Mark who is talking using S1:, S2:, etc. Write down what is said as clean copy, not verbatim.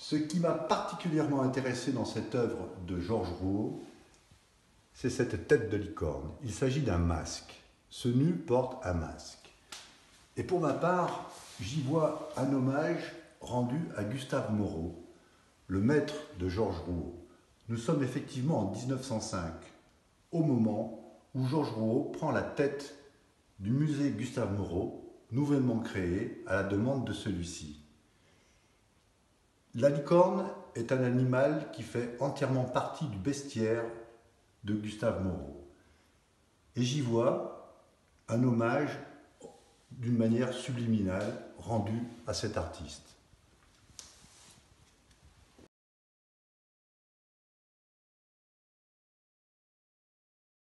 S1: Ce qui m'a particulièrement intéressé dans cette œuvre de Georges Rouault, c'est cette tête de licorne. Il s'agit d'un masque. Ce nu porte un masque. Et pour ma part, j'y vois un hommage rendu à Gustave Moreau, le maître de Georges Rouault. Nous sommes effectivement en 1905, au moment où Georges Rouault prend la tête du musée Gustave Moreau, nouvellement créé à la demande de celui-ci. La licorne est un animal qui fait entièrement partie du bestiaire de Gustave Moreau. Et j'y vois un hommage d'une manière subliminale rendu à cet artiste.